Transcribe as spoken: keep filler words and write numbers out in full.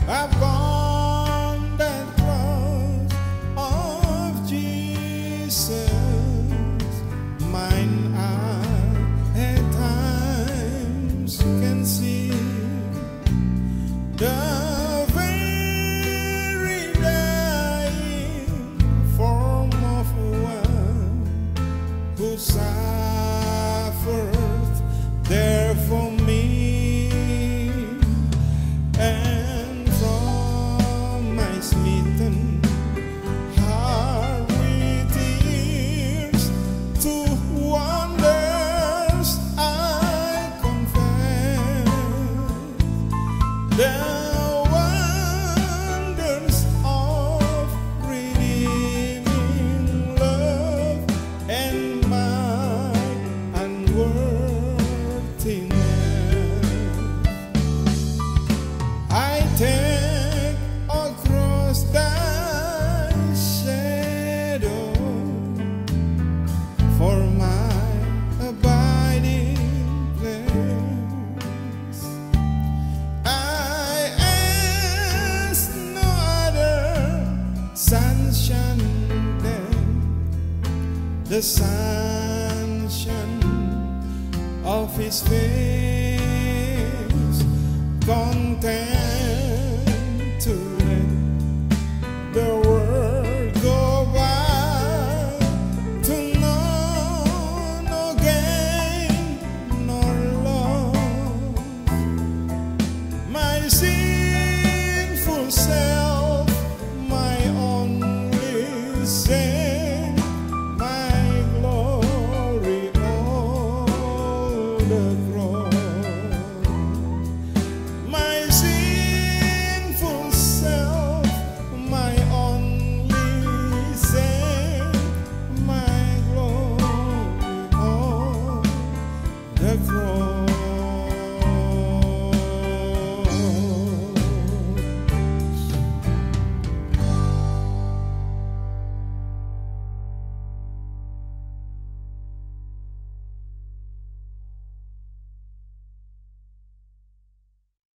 upon that cross of Jesus, mine eye at times can see the very dying form of one who suffered there for me. And from my smitten heart with tears to wonders I confess the wonders of redeeming love and my unworthiness. I take across thy shadow for my abiding place. I ask no other sunshine than the sunshine of his face, content to